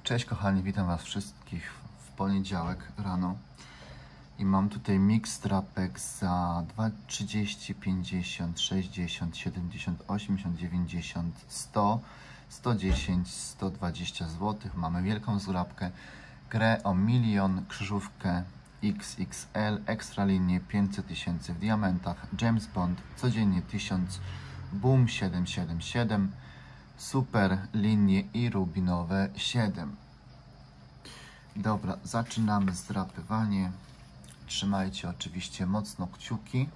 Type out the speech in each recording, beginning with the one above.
Cześć kochani, witam Was wszystkich w poniedziałek rano i mam tutaj mix trapek za 30, 50, 60, 70, 80, 90, 100, 110, 120 zł. Mamy wielką zgrabkę, grę o milion, krzyżówkę XXL, ekstra linię 500 000 w diamentach, James Bond, codziennie 1000, Boom 777, super linie i rubinowe 7. Dobra, zaczynamy zdrapywanie. Trzymajcie oczywiście mocno kciuki.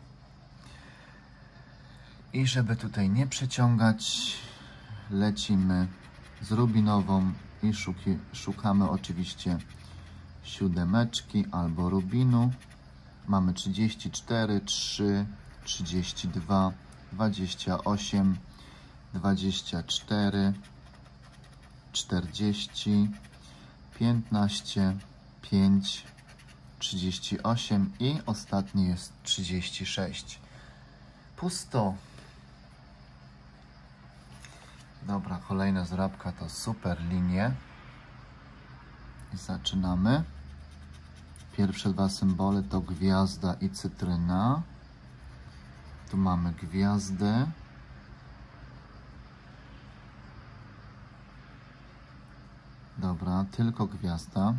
I żeby tutaj nie przeciągać, lecimy z rubinową i szukamy oczywiście siódemeczki albo rubinu. Mamy 34, 3, 32, 28, 24, 40, 15, 5, 38 i ostatni jest 36. Pusto. Dobra, kolejna zrabka to super linie. I zaczynamy. Pierwsze dwa symbole to gwiazda i cytryna. Tu mamy gwiazdę. Dobra, tylko gwiazda.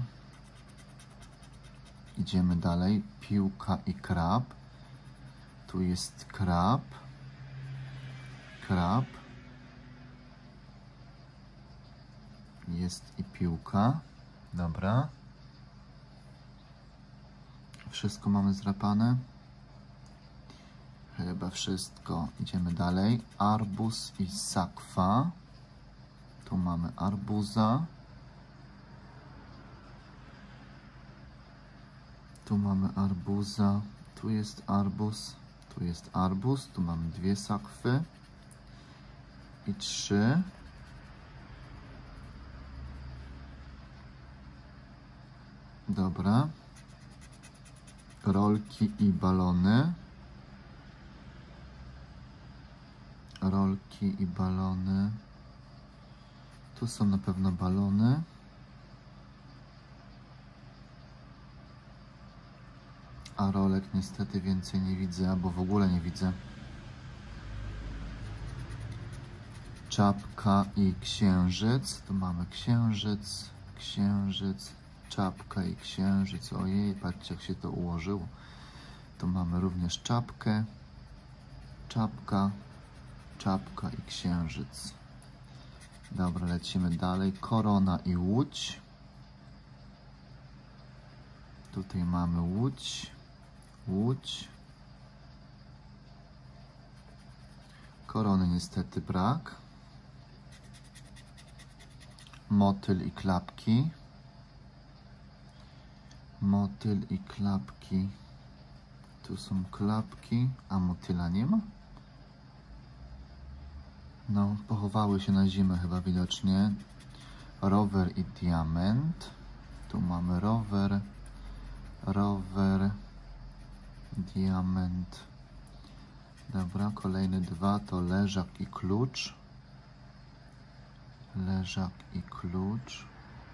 Idziemy dalej. Piłka i krab. Tu jest krab. Krab. Jest i piłka. Dobra. Wszystko mamy zdrapane. Chyba wszystko. Idziemy dalej. Arbuz i sakwa. Tu mamy arbuza. Tu mamy arbuza, tu jest arbuz, tu mamy dwie sakwy i 3. Dobra. Rolki i balony. Rolki i balony. Tu są na pewno balony. A rolek niestety więcej nie widzę, albo w ogóle nie widzę. Czapka i księżyc. Tu mamy księżyc, księżyc, czapka i księżyc. Ojej, patrzcie jak się to ułożyło. Tu mamy również czapkę, czapka, czapka i księżyc. Dobra, lecimy dalej. Korona i łódź. Tutaj mamy łódź. Łódź. Korony niestety brak. Motyl i klapki. Motyl i klapki. Tu są klapki, a motyla nie ma. No, pochowały się na zimę chyba widocznie. Rower i diament. Tu mamy rower. Rower. Diament. Dobra, kolejne dwa to leżak i klucz. Leżak i klucz.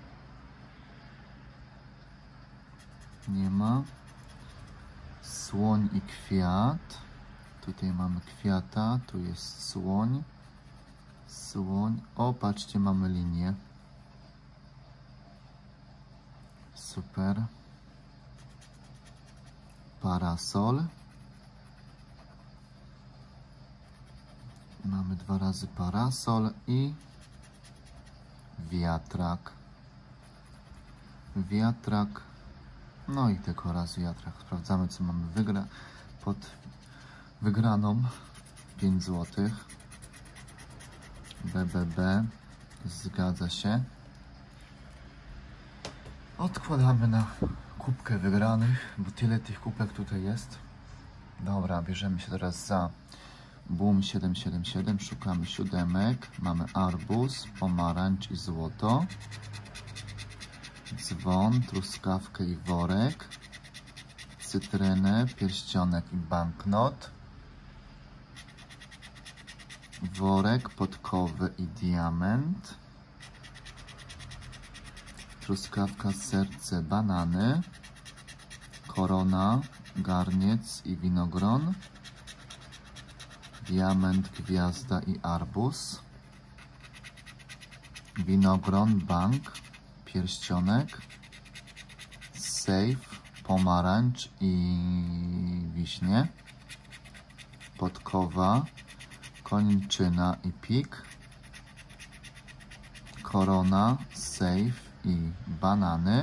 Nie ma. Słoń i kwiat. Tutaj mamy kwiata, tu jest słoń. Słoń. O, patrzcie, mamy linię. Super. Parasol. Mamy 2 razy parasol i wiatrak. Wiatrak. No i tylko raz wiatrak. Sprawdzamy co mamy pod wygraną. 5 zł. BBB. Zgadza się. Odkładamy na kubkę wygranych, bo tyle tych kubek tutaj jest. Dobra, bierzemy się teraz za Boom 777, szukamy siódemek, mamy arbuz, pomarańcz i złoto, dzwon, truskawkę i worek, cytrynę, pierścionek i banknot, worek, podkowy i diament, truskawka, serce, banany, korona, garniec i winogron, diament, gwiazda i arbuz, winogron, bank, pierścionek, sejf, pomarańcz i wiśnie, podkowa, kończyna i pik, korona, sejf i banany,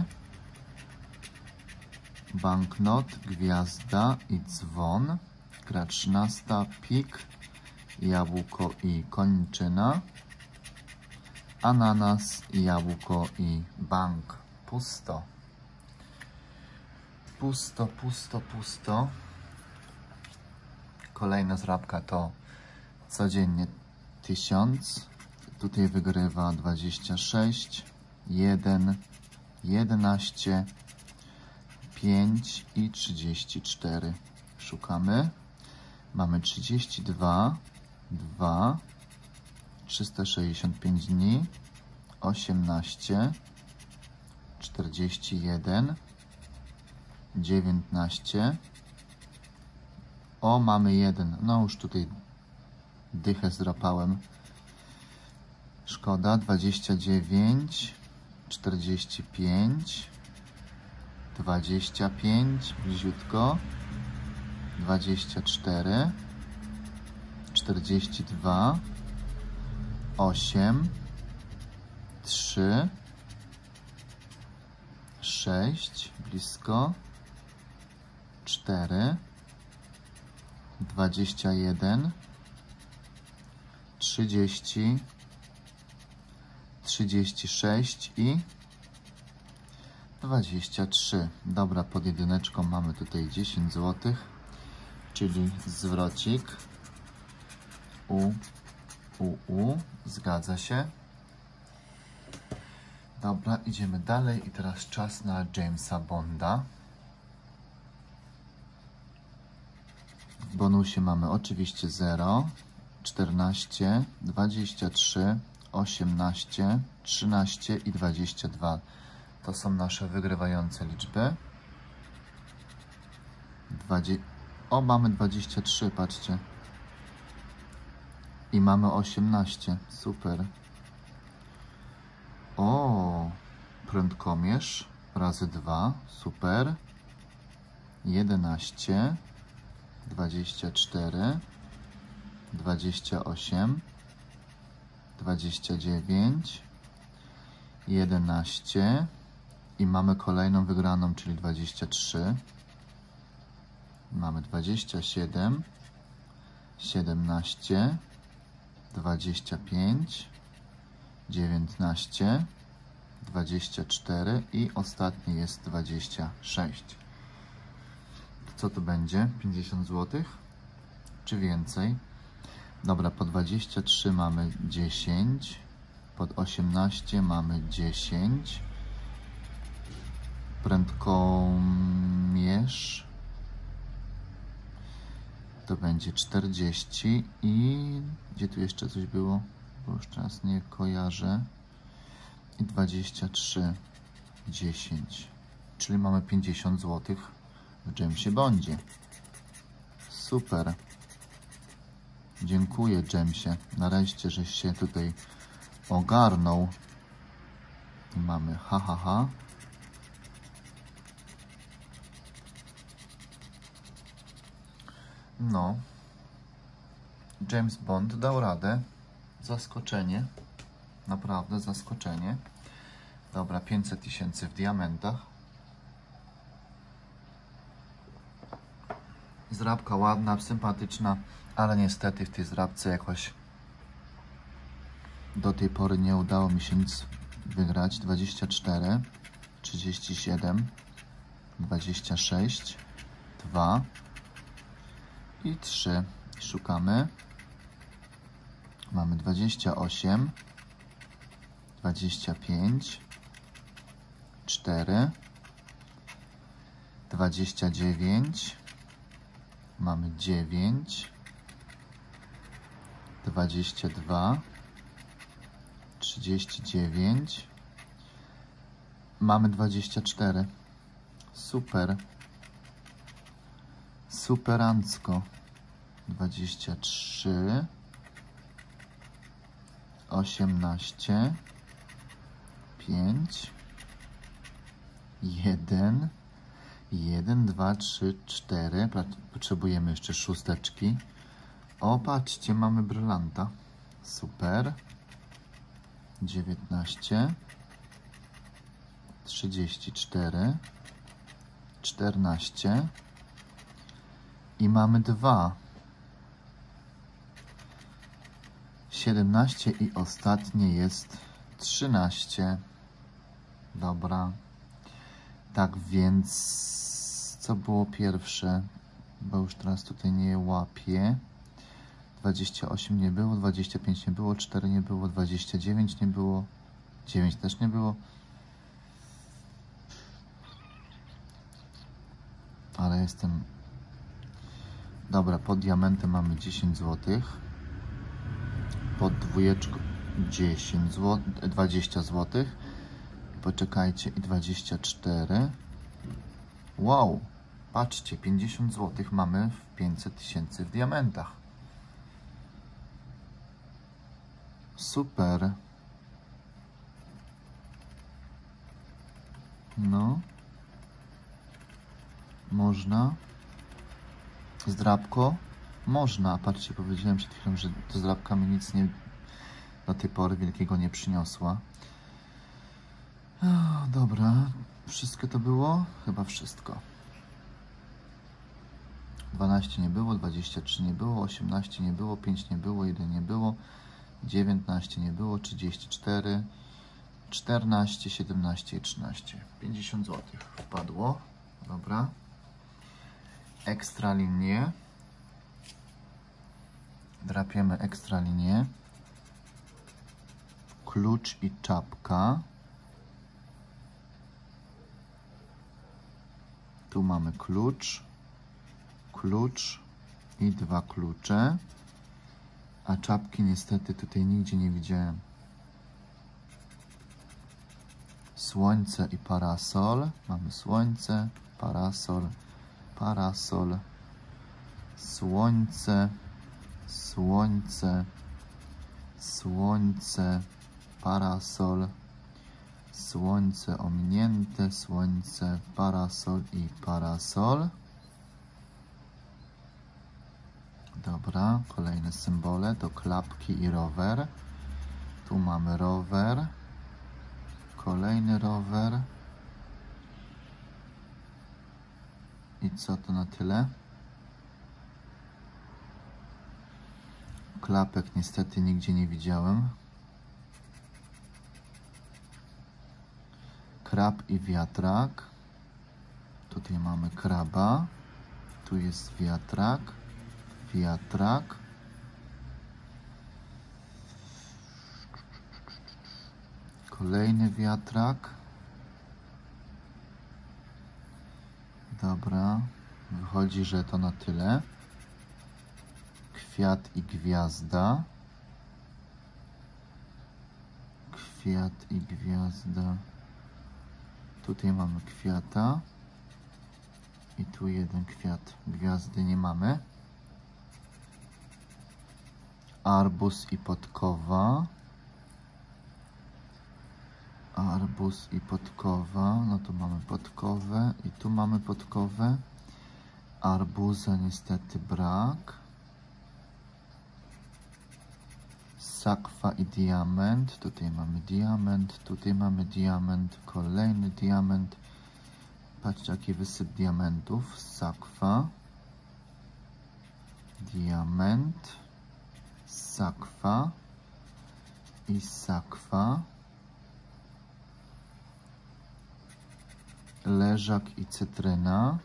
banknot, gwiazda i dzwon, gra 13, pik, jabłko i kończyna, ananas, jabłko i bank. Pusto. Pusto, pusto, pusto. Kolejna zrabka to codziennie 1000. Tutaj wygrywa 26, 1, 11, 5 i 34. Szukamy. Mamy 32, 2, 365 dni, 18, 41, 19. O, mamy 1. No już tutaj dychę zdrapałem. Szkoda. 29, 45, 25, bliziutko, 24, 42, 8, 3, 6, blisko, 4, 21, 30, 36 i 23. Dobra, pod jedyneczką mamy tutaj 10 zł, czyli zwrocik. Zgadza się. Dobra, idziemy dalej i teraz czas na Jamesa Bonda. W bonusie mamy oczywiście 0, 14, 23, 18, 13 i 22. To są nasze wygrywające liczby. O, mamy 23, patrzcie. I mamy 18, super. O, prędkomierz razy 2, super. 11, 24, 28, 29, 11 i mamy kolejną wygraną, czyli 23. Mamy 27, 17, 25, 19, 24 i ostatni jest 26. Co to będzie? 50 zł? Czy więcej? Dobra, po 23 mamy 10, pod 18 mamy 10, prędkomierz to będzie 40 i gdzie tu jeszcze coś było? Bo już teraz nie kojarzę. I 23, 10, czyli mamy 50 zł w Jamesie Bondzie. Super. Dziękuję, Jamesie. Nareszcie, żeś się tutaj ogarnął. I mamy ha. No. James Bond dał radę. Zaskoczenie. Naprawdę zaskoczenie. Dobra, 500 000 w diamentach. Zrabka ładna, sympatyczna, ale niestety w tej zrabce jakoś do tej pory nie udało mi się nic wygrać. 24, 37, 26, 2 i 3. Szukamy. Mamy 28, 25, 4, 29, mamy 9, 22, 39, Mamy 24. Super. Superancko. 23. 18. 5. 1. 1, 2, 3, 4. Potrzebujemy jeszcze szósteczki. O, patrzcie, mamy brylanta. Super. 19. 34. 14. I mamy 2. 17 i ostatnie jest 13. Dobra. Tak więc, co było pierwsze? Bo już teraz tutaj nie łapię. 28 nie było, 25 nie było, 4 nie było, 29 nie było, 9 też nie było. Ale jestem... Dobra, pod diamentem mamy 10 zł. Pod dwójeczką 10 zł, 20 zł. Poczekajcie, i 24. Wow, patrzcie, 50 zł mamy w 500 000 w diamentach. Super. No. Można. Zdrabko? Można. Patrzcie, powiedziałem przed chwilą, że to zdrabka mi nic nie do tej pory wielkiego nie przyniosła. Dobra. Wszystko to było? Chyba wszystko. 12 nie było, 23 nie było, 18 nie było, 5 nie było, 1 nie było, 19 nie było, 34, 14, 17 i 13. 50 zł wpadło. Dobra. Ekstra linię. Drapiemy ekstra linię. Klucz i czapka. Tu mamy klucz. Klucz i 2 klucze. A czapki niestety tutaj nigdzie nie widziałem. Słońce i parasol. Mamy słońce, parasol, parasol, słońce, słońce, słońce, parasol, słońce ominięte, słońce, parasol i parasol. Dobra, kolejne symbole to klapki i rower. Tu mamy rower. Kolejny rower. I co to na tyle? Klapek niestety nigdzie nie widziałem. Krab i wiatrak. Tutaj mamy kraba. Tu jest wiatrak. Wiatrak. Kolejny wiatrak. Dobra. Wychodzi, że to na tyle. Kwiat i gwiazda. Kwiat i gwiazda. Tutaj mamy kwiata. I tu jeden kwiat. Gwiazdy nie mamy. Arbuz i podkowa. Arbuz i podkowa. No tu mamy podkowę i tu mamy podkowę. Arbuza niestety brak. Sakwa i diament. Tutaj mamy diament. Tutaj mamy diament. Kolejny diament. Patrzcie, jaki wysyp diamentów. Sakwa. Diament. Sakwa. I sakwa. Leżak i cytryna.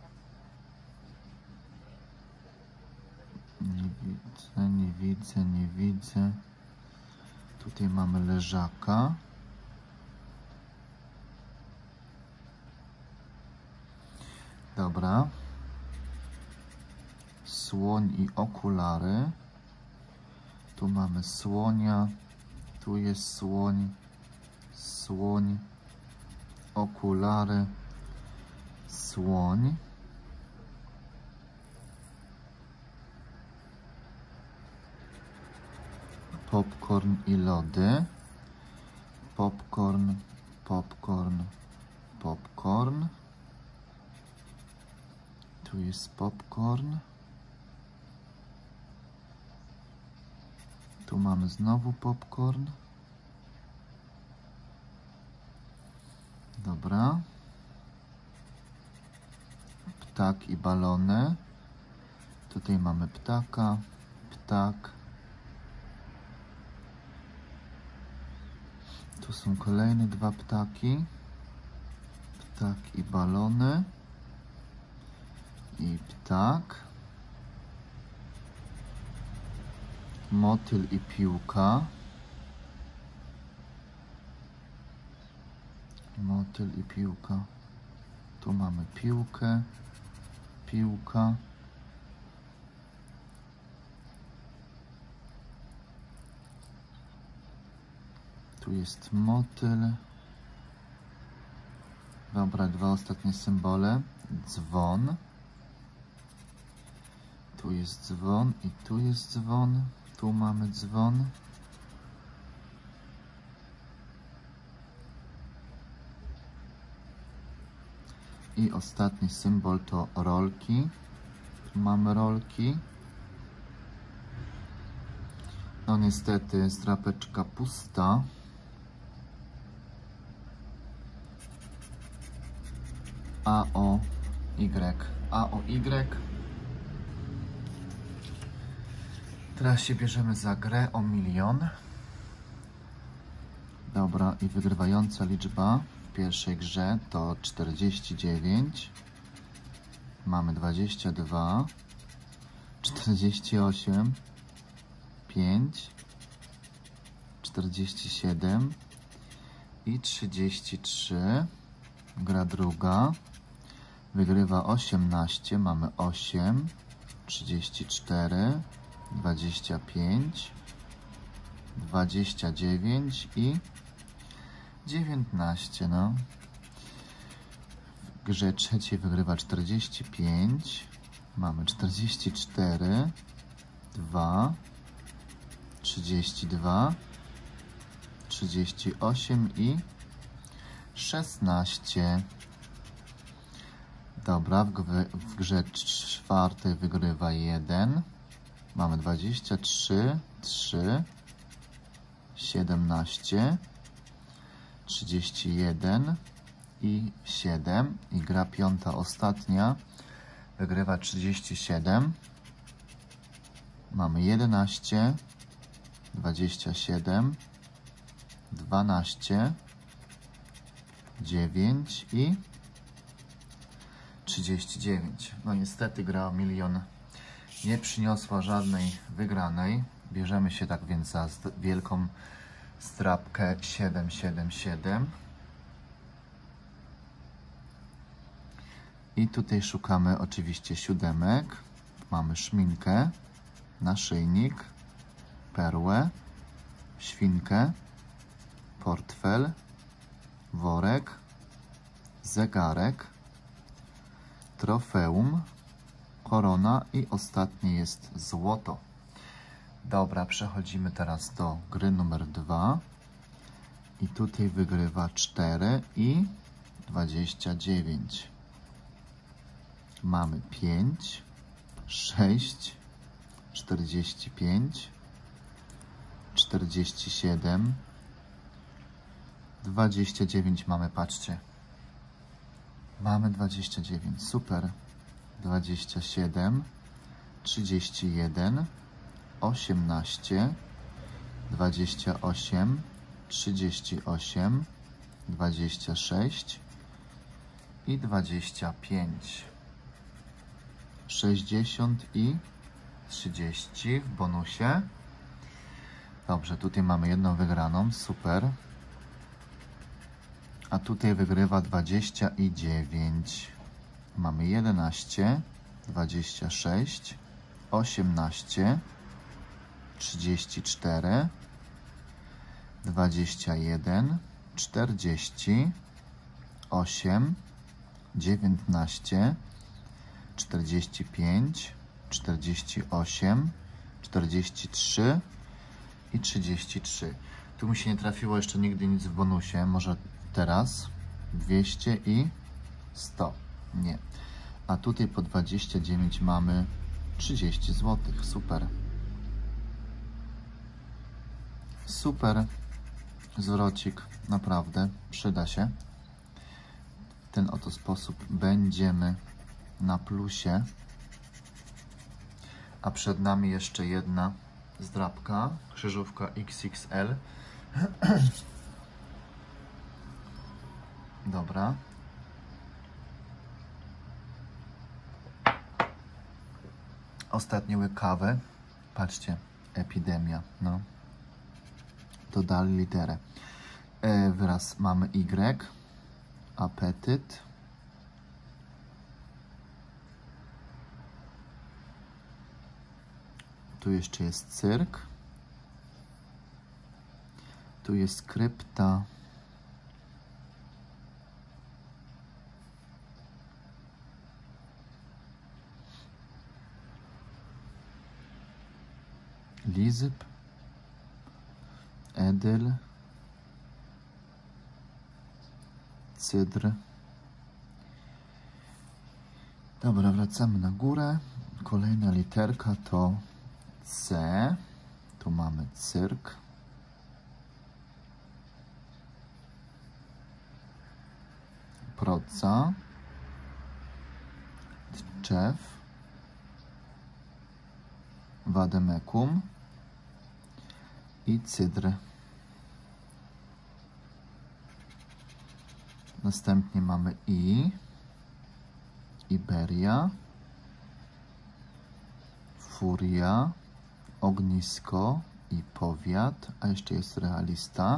Nie widzę, nie widzę, nie widzę. Tutaj mamy leżaka. Dobra. Słoń i okulary. Tu mamy słonia. Tu jest słoń. Słoń. okulary, słoń, popcorn i lody, popcorn, popcorn, popcorn, tu jest popcorn, tu mamy znowu popcorn, dobra, ptak i balony, tutaj mamy ptaka, ptak, tu są kolejne dwa ptaki, ptak i balony i ptak, motyl i piłka, motyl i piłka, tu mamy piłkę, piłka, tu jest motyl, dobra, dwa ostatnie symbole, dzwon, tu jest dzwon i tu jest dzwon, tu mamy dzwon, i ostatni symbol to rolki, tu mamy rolki, no niestety strapeczka pusta, AOY. Teraz się bierzemy za grę o 1 000 000. Dobra, i wygrywająca liczba w pierwszej grze to 49. Mamy 22, 48, 5, 47 i 33. Gra druga. Wygrywa 18, mamy 8, 34, 25, 29 i 19. No. W grze trzeciej wygrywa 45, mamy 44, 2, 32, 38 i 16. Dobra, w grze czwartej wygrywa 1. Mamy 23, 3, 17, 31 i 7. I gra piąta, ostatnia, wygrywa 37. Mamy 11, 27, 12, 9 i 39. No niestety gra o 1 000 000 nie przyniosła żadnej wygranej. Bierzemy się tak więc za wielką strapkę 777. I tutaj szukamy oczywiście siódemek. Mamy szminkę, naszyjnik, perłę, świnkę, portfel, worek, zegarek, trofeum, korona i ostatnie jest złoto. Dobra, przechodzimy teraz do gry numer 2 i tutaj wygrywa 4 i 29. Mamy 5, 6, 45, 47, 29 mamy, patrzcie. Mamy 29, super. 27, 31, 18, 28, 38, 26 i 25. 60 i 30 w bonusie. Dobrze, tutaj mamy jedną wygraną, super. A tutaj wygrywa 29. Mamy 11, 26, 18, 34, 21, 40, 8, 19, 45, 48, 43 i 33. Tu mi się nie trafiło jeszcze nigdy nic w bonusie. Może teraz 200 i 100. Nie. A tutaj po 29 mamy 30 zł. Super. Super zwrocik. Naprawdę przyda się. W ten oto sposób będziemy na plusie. A przed nami jeszcze jedna zdrabka. Krzyżówka XXL. Dobra. Ostatni łyk kawy. Patrzcie, epidemia. No. Dodali literę. Wyraz mamy Y. Apetyt. Tu jeszcze jest cyrk. Tu jest krypta. Lizyp. Edyl. Cydr. Dobra, wracamy na górę. Kolejna literka to C. Tu mamy cyrk. Proca. Tczew. Wademekum. I cydr. Następnie mamy I. Iberia. Furia. Ognisko i powiat. A jeszcze jest realista.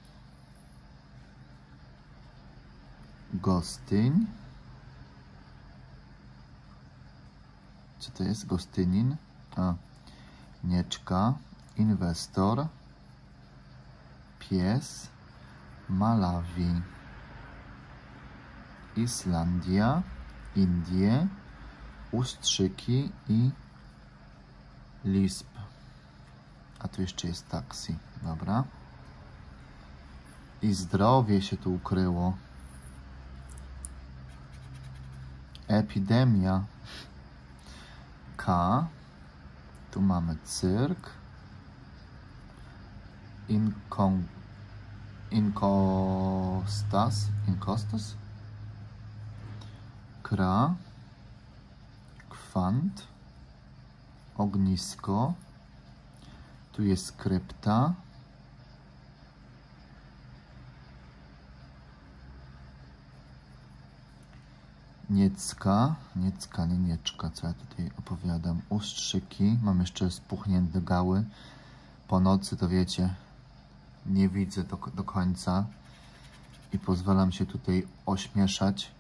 Gostyń. Co to jest? Gostynin. A. Nieczka. Inwestor. Pies. Malawi. Islandia. Indie. Ustrzyki i Lisp. A tu jeszcze jest taksi. Dobra. I zdrowie się tu ukryło. Epidemia. K. Tu mamy cyrk. Inkostas. Kra. Kwant. Ognisko. Tu jest krypta. Niecka. Niecka, nie nieczka, co ja tutaj opowiadam. Ustrzyki. Mam jeszcze spuchnięte gały. Po nocy to wiecie, nie widzę do końca. I pozwalam się tutaj ośmieszać,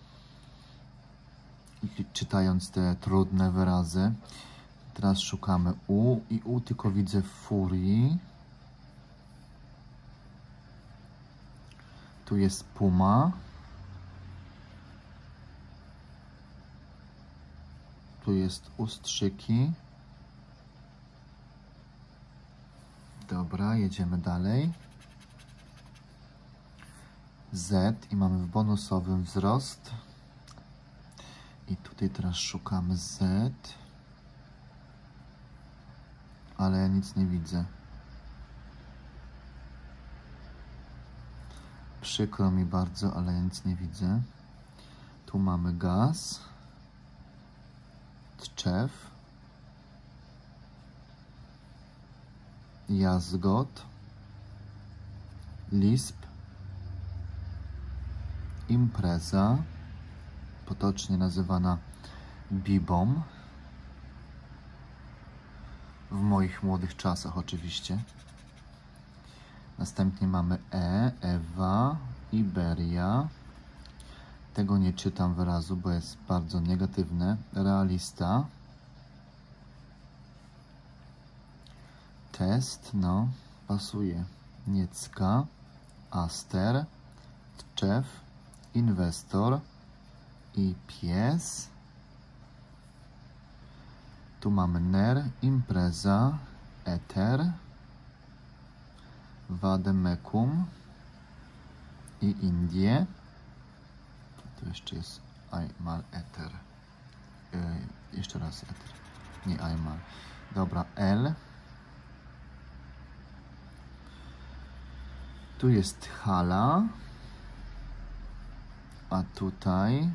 czytając te trudne wyrazy. Teraz szukamy U i U tylko widzę w furii. Tu jest puma. Tu jest ustrzyki. Dobra, jedziemy dalej. Z i mamy w bonusowym wzrost. I tutaj teraz szukamy Z. Ale ja nic nie widzę. Przykro mi bardzo, ale ja nic nie widzę. Tu mamy gaz. Tczew. Jazgot. Lisp. Impreza. Potocznie nazywana bibą. W moich młodych czasach oczywiście. Następnie mamy Ewa, Iberia. Tego nie czytam wyrazu, bo jest bardzo negatywne. Realista. Test, no, pasuje. Niecka, Aster, Tczew, inwestor i pies. Tu mamy ner, impreza, eter, vademecum i Indie. Tu jeszcze jest Aymal eter. Jeszcze raz eter. Nie Aymal. Dobra, L. Tu jest Hala. A tutaj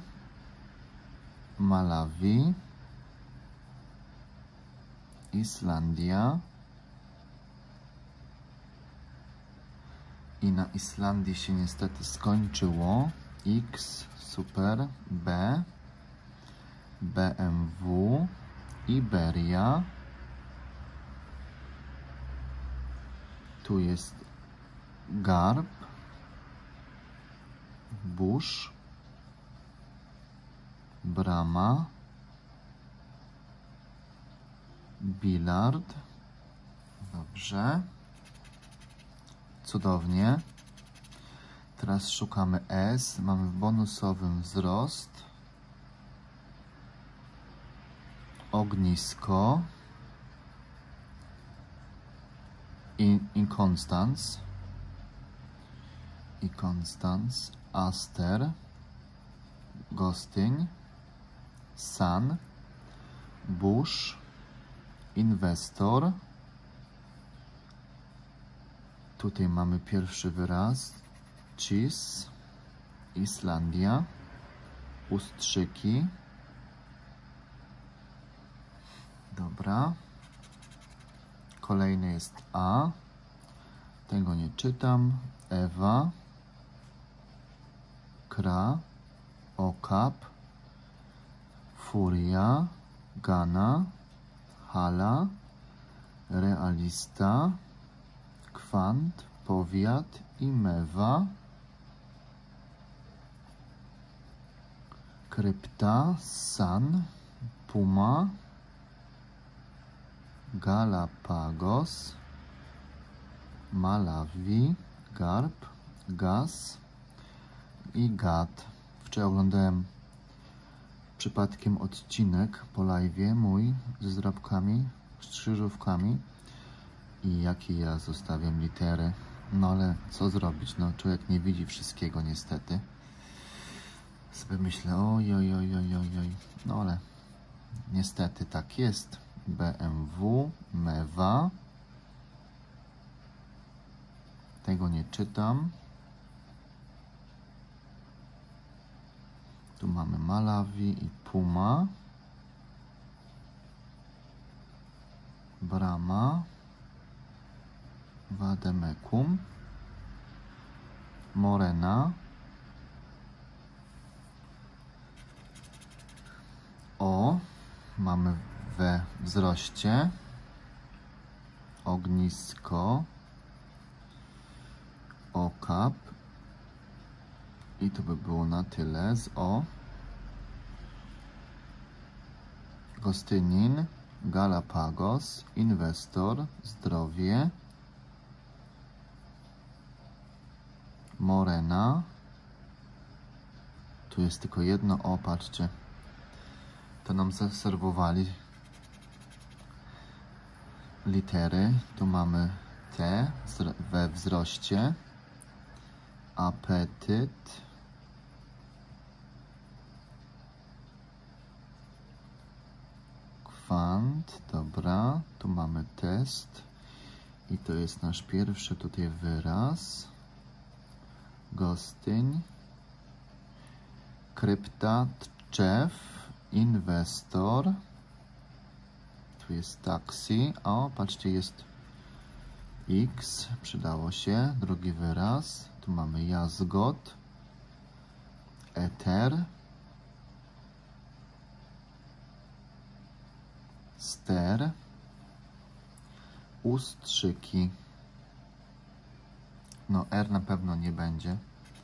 Malawi, Islandia i na Islandii się niestety skończyło. X, super, B, BMW, Iberia, tu jest Garb, Bush, Brama, Billard. Dobrze. Cudownie. Teraz szukamy S. Mamy bonusowym wzrost. Ognisko. Inconstance. Aster. Gostyń. Sun. Bush. Inwestor. Tutaj mamy pierwszy wyraz. Cheese. Islandia. Ustrzyki. Dobra. Kolejny jest A. Tego nie czytam. Ewa. Kra. Okap. Furia. Ghana. Hala. Realista. Kwant. Powiat i Mewa. Krypta. San. Puma. Galapagos. Malawi. Garb. Gaz i Gad. Wczoraj oglądałem przypadkiem odcinek po live'ie mój ze zdrabkami, z krzyżówkami i jakie ja zostawiam litery. No ale co zrobić? No człowiek nie widzi wszystkiego niestety. Sobie myślę, oj. No ale niestety tak jest. BMW, Mewa. Tego nie czytam. Tu mamy Malawi i Puma. Brama. Vademecum. Morena. O. Mamy we wzroście. Ognisko. Okap. I to by było na tyle z O. Gostynin, Galapagos, inwestor, zdrowie, Morena. Tu jest tylko jedno O, patrzcie. To nam zaserwowali litery. Tu mamy T we wzroście. Apetyt. Kwant, dobra. Tu mamy test. I to jest nasz pierwszy tutaj wyraz. Gostyń. Krypta, Tczew, inwestor. Tu jest taksi. O, patrzcie, jest X. Przydało się. Drugi wyraz. Tu mamy jazgot. Eter. Ster. Ustrzyki. No R na pewno nie będzie.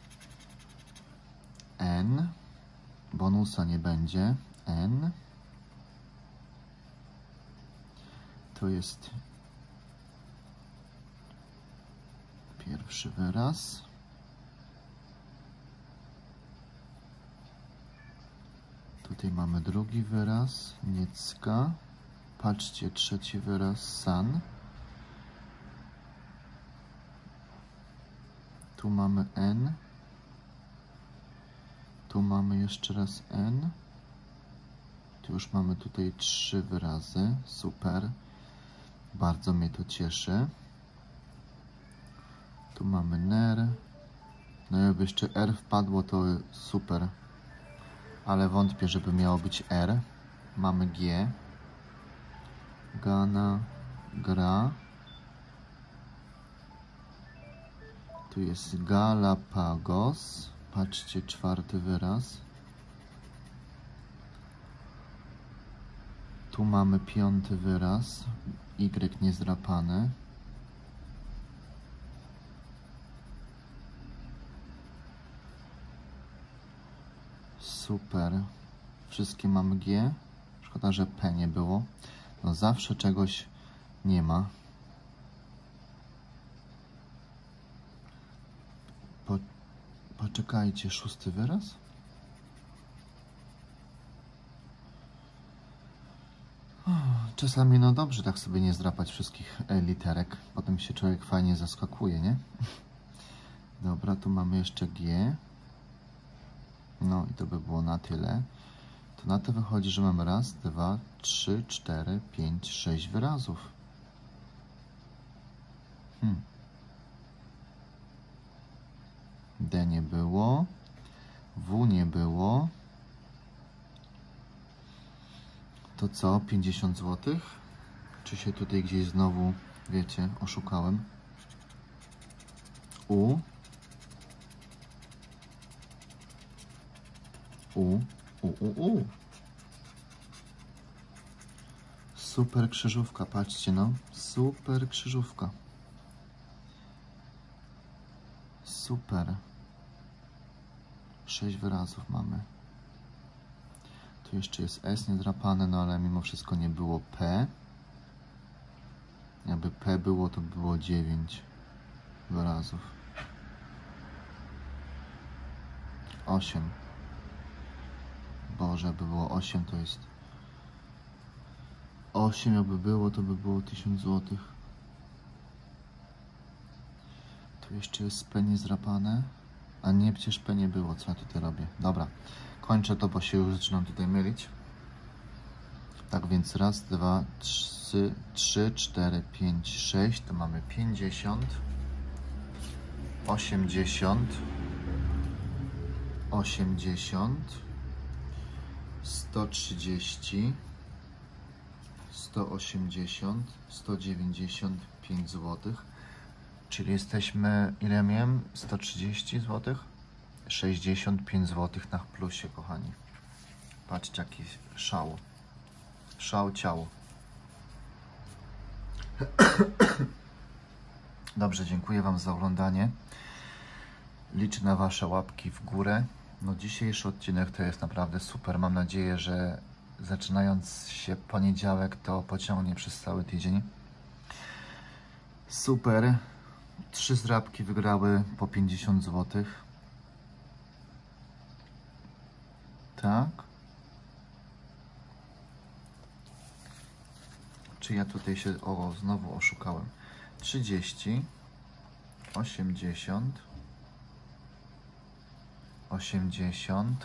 N. Bonusa nie będzie. N. To jest pierwszy wyraz. Tutaj mamy drugi wyraz, Niecka. Patrzcie, trzeci wyraz, San. Tu mamy N. Tu mamy jeszcze raz N. Tu już mamy tutaj 3 wyrazy. Super. Bardzo mnie to cieszy. Tu mamy NER. No i jakby jeszcze R wpadło, to super. Ale wątpię, żeby miało być R. Mamy G. Gana. Gra. Tu jest Galapagos. Patrzcie, 4. wyraz. Tu mamy 5. wyraz. Y niezdrapane. Super. Wszystkie mamy G. Szkoda, że P nie było. No zawsze czegoś nie ma. Poczekajcie, 6. wyraz? Czasami no dobrze tak sobie nie zdrapać wszystkich literek. Potem się człowiek fajnie zaskakuje, nie? Dobra, tu mamy jeszcze G. No i to by było na tyle. To na to wychodzi, że mamy 1, 2, 3, 4, 5, 6 wyrazów. D nie było. W nie było. To co? 50 zł? Czy się tutaj gdzieś znowu, wiecie, oszukałem? U. Super krzyżówka, patrzcie no. Super krzyżówka. Super. 6 wyrazów mamy. Tu jeszcze jest S niedrapane, no ale mimo wszystko nie było P. Jakby P było, to by było 9 wyrazów. 8. Boże, jakby było 8, to jest... 8 jakby było, to by było 1000 zł. Tu jeszcze jest P niezdrapane. A nie, przecież P nie było, co ja tutaj robię. Dobra, kończę to, bo się już zaczynam tutaj mylić. Tak więc 1, 2, 3, 4, 5, 6. To mamy 50, 80, 80, 130, 180, 195 zł. Czyli jesteśmy, ile ja miałem? 130 zł? 65 zł na plusie, kochani. Patrzcie, jaki szał. Szał ciało. Dobrze, dziękuję Wam za oglądanie. Liczę na Wasze łapki w górę. No dzisiejszy odcinek to jest naprawdę super. Mam nadzieję, że zaczynając się poniedziałek, to pociągnie przez cały tydzień. Super. 3 zdrapki wygrały po 50 zł. Tak. Czy ja tutaj się znowu oszukałem? 30, 80, 80,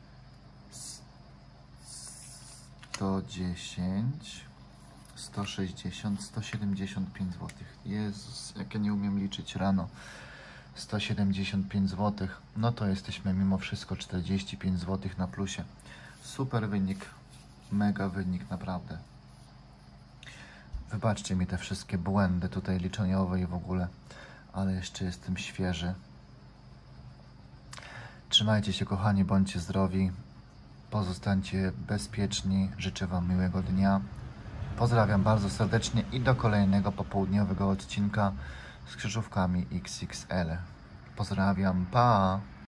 110, 160, 175 zł. Jezus, jak ja nie umiem liczyć rano. 175 zł. No to jesteśmy mimo wszystko 45 zł na plusie. Super wynik. Mega wynik, naprawdę. Wybaczcie mi te wszystkie błędy tutaj liczeniowe i w ogóle, ale jeszcze jestem świeży. Trzymajcie się, kochani, bądźcie zdrowi. Pozostańcie bezpieczni. Życzę Wam miłego dnia. Pozdrawiam bardzo serdecznie i do kolejnego popołudniowego odcinka z krzyżówkami XXL. Pozdrawiam, pa!